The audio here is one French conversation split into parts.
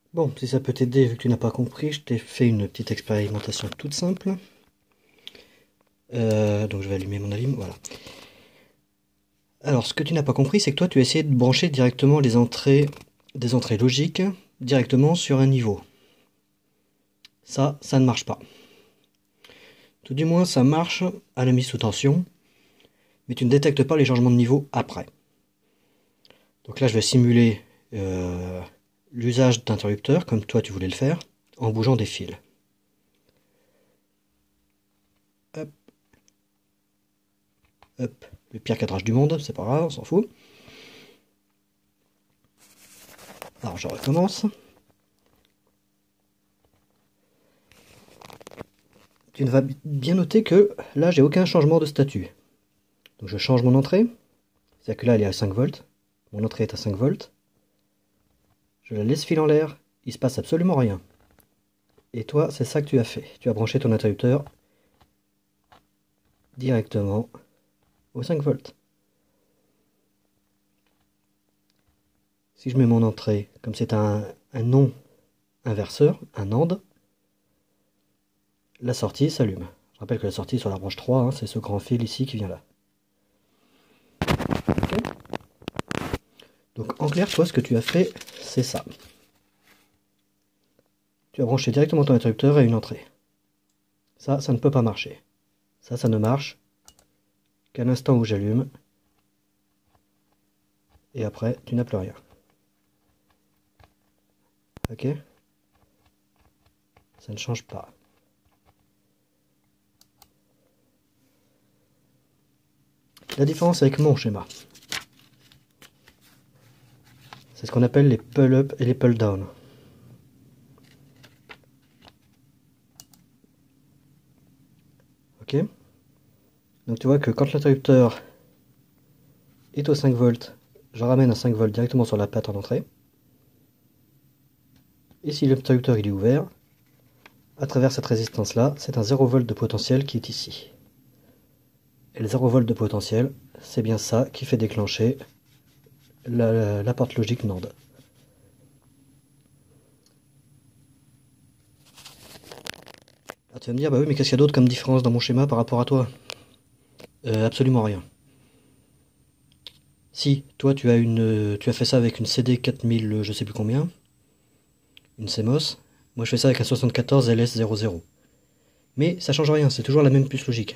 Bon, si ça peut t'aider, vu que tu n'as pas compris, je t'ai fait une petite expérimentation toute simple. Donc je vais allumer mon allumette, voilà. Alors, ce que tu n'as pas compris, c'est que toi, tu as essayé de brancher directement des entrées logiques directement sur un niveau. Ça ne marche pas. Tout du moins, ça marche à la mise sous tension, mais tu ne détectes pas les changements de niveau après. Donc là, je vais simuler l'usage d'interrupteurs, comme toi tu voulais le faire, en bougeant des fils. Hop, hop, le pire cadrage du monde, c'est pas grave, on s'en fout. Alors je recommence. Tu vas bien noter que là, j'ai aucun changement de statut. Donc je change mon entrée, c'est-à-dire que là, elle est à 5 volts. Mon entrée est à 5 volts. Je la laisse filer en l'air, il se passe absolument rien. Et toi, c'est ça que tu as fait. Tu as branché ton interrupteur directement au 5 volts. Si je mets mon entrée, comme c'est un non-inverseur, un AND, la sortie s'allume. Je rappelle que la sortie sur la branche 3, hein, c'est ce grand fil ici qui vient là. Okay. Donc en clair, toi, ce que tu as fait, c'est ça. Tu as branché directement ton interrupteur à une entrée. Ça ne peut pas marcher. Ça ne marche qu'à l'instant où j'allume. Et après, tu n'as plus rien. Ok? Ça ne change pas. La différence avec mon schéma, c'est ce qu'on appelle les pull-up et les pull-down. Ok? Donc tu vois que quand l'interrupteur est au 5 volts, je ramène à 5 volts directement sur la patte en entrée. Et si l'interrupteur il est ouvert, à travers cette résistance là, c'est un 0 volt de potentiel qui est ici. Et le 0 volt de potentiel, c'est bien ça qui fait déclencher la porte logique NAND. Ah, tu vas me dire, bah oui, mais qu'est-ce qu'il y a d'autre comme différence dans mon schéma par rapport à toi? Absolument rien. Si, toi tu as fait ça avec une CD 4000 je sais plus combien, une CMOS. Moi je fais ça avec un 74 LS00. Mais ça change rien, c'est toujours la même puce logique.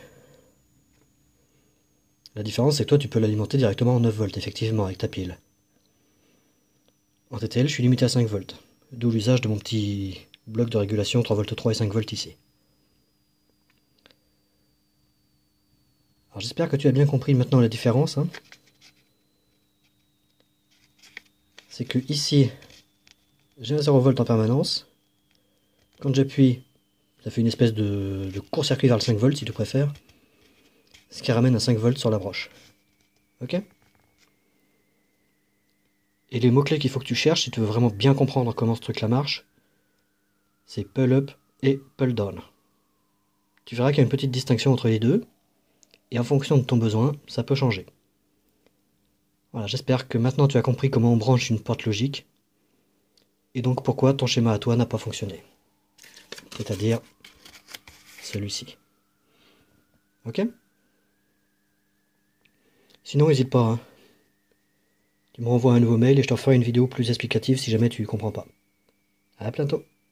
La différence c'est que toi tu peux l'alimenter directement en 9 volts effectivement avec ta pile. En TTL je suis limité à 5 volts. D'où l'usage de mon petit bloc de régulation 3 volts 3 et 5 volts ici. Alors j'espère que tu as bien compris maintenant la différence. Hein. C'est que ici j'ai un 0 volt en permanence. Quand j'appuie, ça fait une espèce de court-circuit vers le 5 volts si tu préfères. Ce qui ramène un 5 volts sur la broche. Ok? Et les mots-clés qu'il faut que tu cherches si tu veux vraiment bien comprendre comment ce truc-là marche, c'est pull up et pull down. Tu verras qu'il y a une petite distinction entre les deux, et en fonction de ton besoin, ça peut changer. Voilà, j'espère que maintenant tu as compris comment on branche une porte logique, et donc pourquoi ton schéma à toi n'a pas fonctionné. C'est-à-dire celui-ci. Ok? Sinon, n'hésite pas, hein. Tu me renvoies un nouveau mail et je te ferai une vidéo plus explicative si jamais tu ne comprends pas. À bientôt.